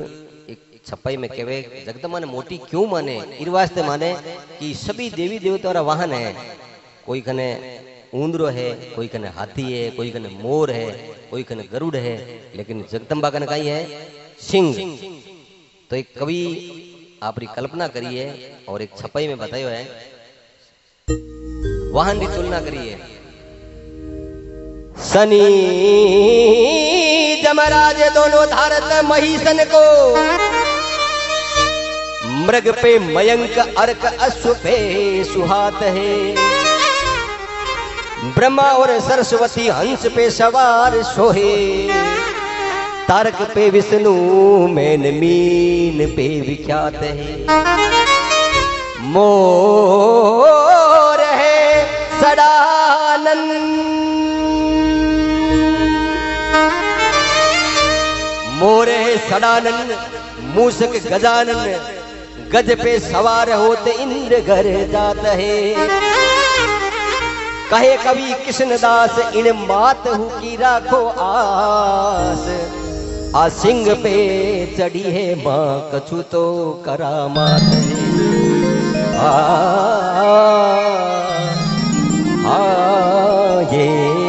एक छपाई में कहवे जगदम्बा ने मोटी क्यों माने इस वास्ते माने कि सभी देवी देवता रा वाहन है। कोई कने ऊंदरो है, कोई कने हाथी है, कोई कने मोर है, कोई कने गरुड़ है, लेकिन जगदम्बा कने कहीं है सिंह। तो एक कवि आपरी कल्पना करिए और एक छपाई में बतायो है वाहन की तुलना करिए। शनि जमराज दोनों धारत महिषन को, मृग पे मयंक अर्क अश्व पे सुहात है। ब्रह्मा और सरस्वती हंस पे सवार सोहे, तारक पे विष्णु मैन मीन पे विख्यात है। मोर है सदानंद, मोर है सदानंद, मूषक गजानन, गज पे सवार होते इंद्र घर जात है। कहे कवि कृष्णदास इन मात हु की राखो आस, आ सिंह पे चढ़ी है मां कछु तो करामात है। ये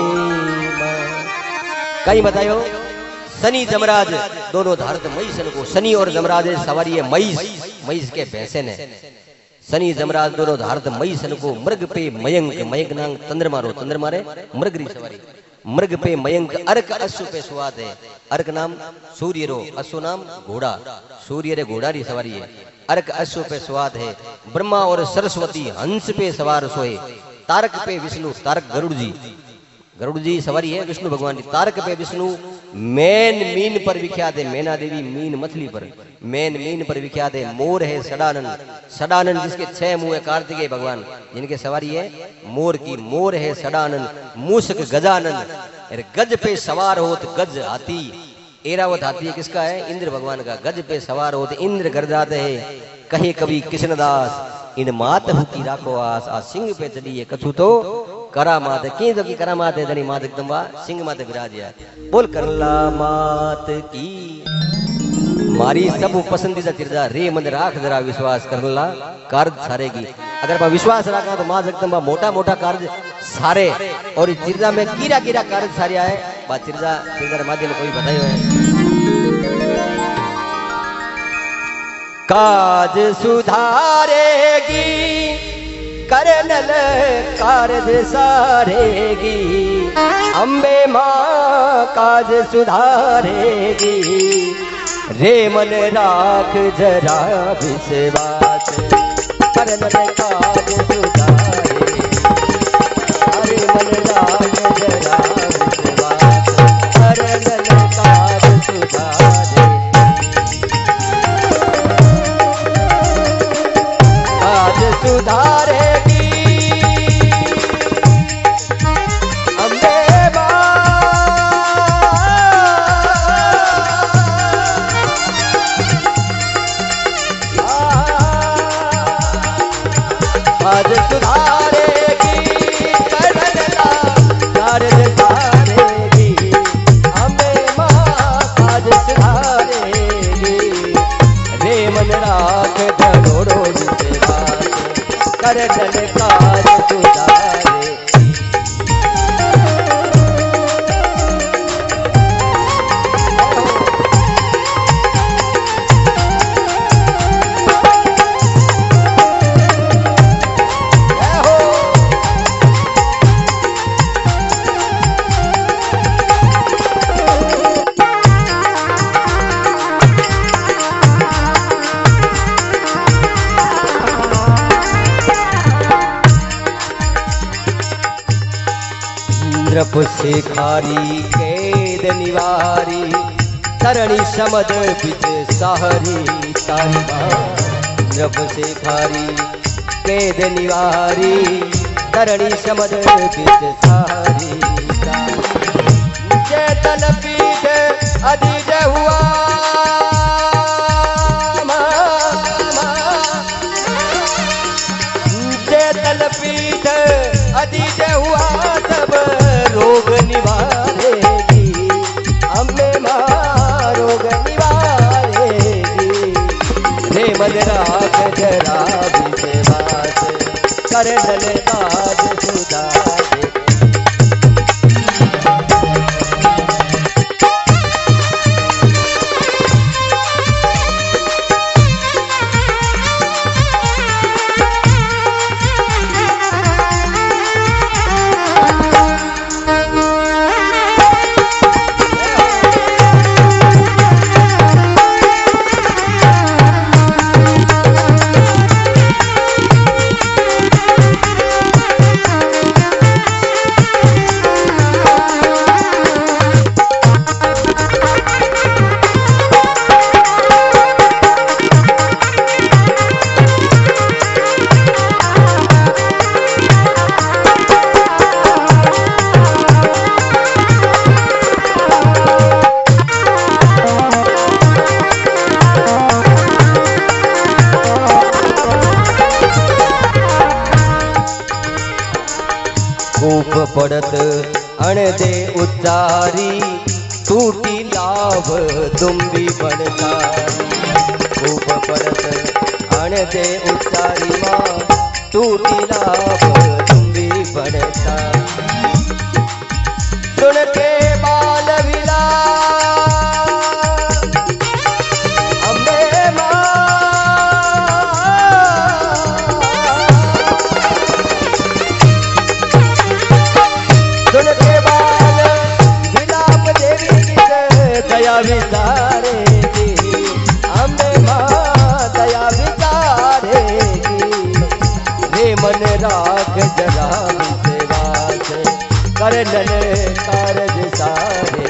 कहीं बतायो शनि जमराज दोनों धारत महिषन को। शनि और जमराज सवारी है महिष, महिष के भैंसे ने। शनि जमराज दोनों धारत महिषन को, मृग पे मयंक, मयंक नाम चंद्रमा रो, चंद्रमा रे मृग री सवारी। मृग पे मयंक अर्क अश्व पे सुवाद है। अर्क नाम सूर्य रो, अश्व नाम घोड़ा, सूर्य रे घोड़ा री सवारी है। अर्क अश्व पे सुवाद है। ब्रह्मा और सरस्वती हंस पे सवार सोए। तारक पे विष्णु, तारक गरुड़ जी, गरुड़ जी सवारी है विष्णु भगवान की। तारक पे विष्णु मैन मीन पर विख्यात है। मैना देवी मीन मछली पर, मैन मीन पर विख्यात है। मोर है सदानंद, सदानंद जिसके 6 मुंह है, कार्तिकेय भगवान जिनके सवारी है मोर की। मोर है सदानंद, मूषक गजानन, गज पे सवार होत, गज हाथी, एरावत हाथी है किसका है? इंद्र भगवान का। गज पे सवार होते इंद्र घर जाते है। कहे कवि कृष्णदास इन मात हु की राखो आस, आ सिंह पे चढ़ी है कछु तो करामात है। की तो की करामात है धनी मात जगदम्बा सिंह माते विराजिया। बोल करला मात की मारी सब पसंदीदा चिरजा रे मन राख जरा विश्वास करला कार्य सारेगी। अगर आप विश्वास रखा तो मां जगदम्बा मोटा मोटा कार्य सारे। और इस चिरजा में कीरा कीरा कार्य सारिया है बा चिरजा चिरजा माध्यम में कोई बतायो है। काज सुधारेगी करनल कार्य सारेगी, अम्बे मां काज सुधारेगी। रे मन राख जरा विश्वास करनल काज सुधारेगी। रे मन राख जरा विश्वास करनल काज सुधारेगी। काज सुधारेगी अम्बे काज सुधारेगी करनला कार्य सारेगी। अम्बे मां काज सुधारेगी। रे मन राख धरोड़ो विश्वास करनल काज सुधारेगी। इंद्रप शेखारी कैद निवारी, तरणी समद बिच साहरी तारिबा। इंद्रप शेखारी कैद निवारी, तरणी समद बिच साहरी तारिबा। चेतन पीठ अधीज हुआ चेतन पीठ अधीज हुआ सब रोग निवारेगी। अम्बे मां रोग निवारेगी। मन राख जरा विश्वास कर नल काज सुधारे। खूब पड़त अण दे उच्चारी टूटी लाभ तुम भी बनसारी। खूब पड़त अण दे उच्चारी मां टूटी लाभ तुम भी बनसारी। सुन के बाल विला अम्बे मां सुन के बाल विलाप देवी दया विचारेगी। अम्बे मां दया विचारेगी। रे मन राख जरा विश्वास कर नल कारज सारे।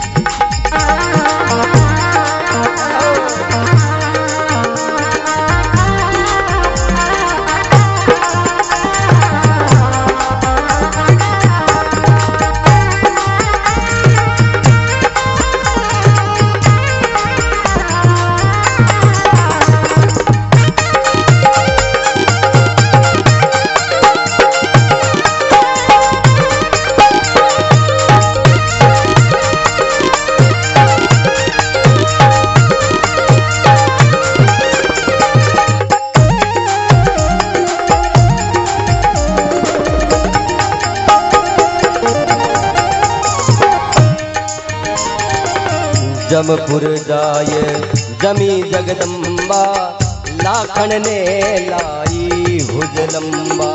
जमपुर जाय जमी जगदम्बा लाखन ने लाई भुज लंबा।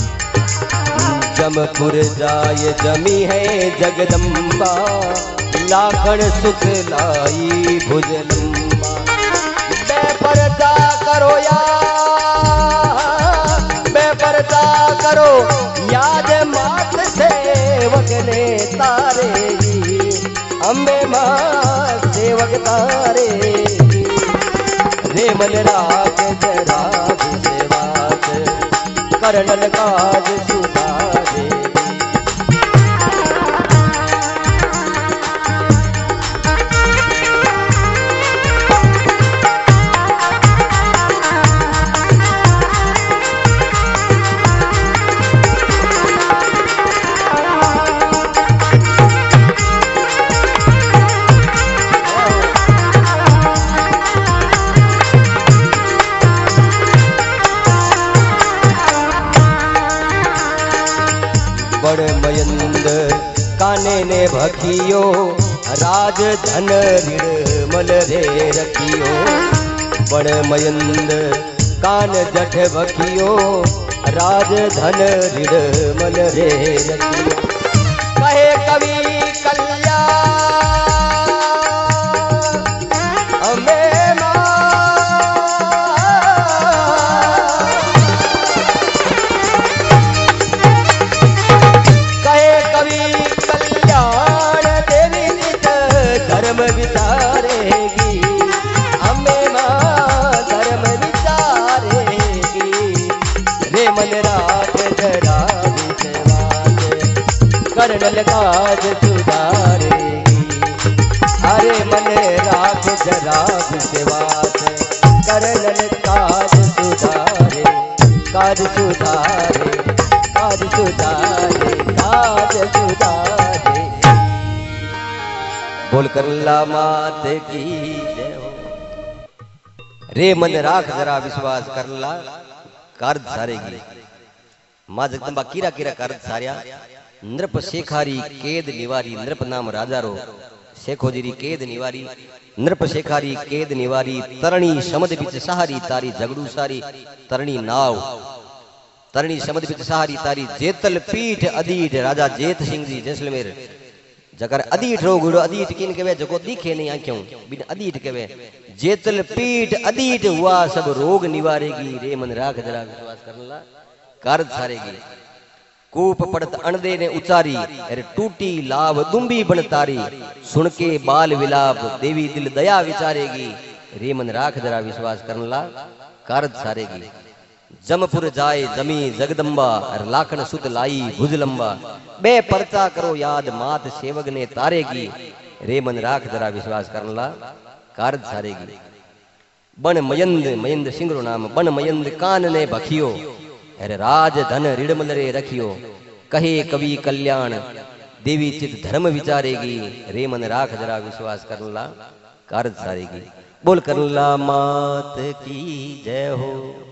जमपुर जाय जमी है जगदम्बा लाखन सुख लाई भुज लंबा। बेपरदा करो या बेपरदा करो याद मात सेवक ने तारेगी। अम्बे मां सेवक तारेगी। रे मन राख जरा विश्वास कर नल काज सुधारे। बड़ मयंद काने ने भखियो राज धन ऋण मल रे रखियो। बड़ मयंद कान जठ भखियो राज धन ऋण मल रे रखियो। कहे कवि कल्याण अम्बे विचारेगी। अम्बे मां धर्म विचारेगी। रे मन राख जरा विश्वास कर नल काज सुधारेगी। अरे मन राख जरा विश्वास कर नल काज सुधारे। काज सुधारे काज सुधारे काज सुधारे। बोल करला मात की जय हो। रे मन राख जरा विश्वास करला कार्य सारेगी। मां जगदंबा कीरा कीरा कार्य सार्या। नृप शेखारी केद निवारी, नृप नाम राजा रो शेखोजीरी केद निवारी, नृप शेखारी केद निवारी, तरणी समद बिच सहारी तारी झगड़ू सारी, तरणी नाव तरणी समद बिच सहारी तारी, जेतल पीठ अदीठ राजा जेत सिंह जी जैसलमेर जकर अदीठ रोग हुड़ो, अदीठ किन केवे जको दिखे नहीं आंखों बिन अदीठ केवे, जेतल पीठ अदीठ हुआ सब रोग निवारेगी। रे मन राख जरा विश्वास करला कार्य सारेगी। कूप पड़त अणदे ने उचारी, अरे टूटी लाभ दुम्बी बन तारी, सुन के बाल विलाप देवी दिल दया विचारेगी। रे मन राख जरा विश्वास करला कार्य सारेगी। जमपुर जाए जमी जगदंबा, अरे लाखन सुत लाई भुज लंबा, बे परचा करो याद मात सेवक ने तारेगी। रे मन राख जरा विश्वास करला कार्य सारेगी। बन मयंद मयंद सिंगरो नाम, बन मयंद कान ने भखियो, अरे राज धन रिड़मल रे रखियो, कहे कवि कल्याण देवी चित धर्म विचारेगी। रे मन राख जरा विश्वास करला कार्य सारेगी। बोल करला मात की जय हो।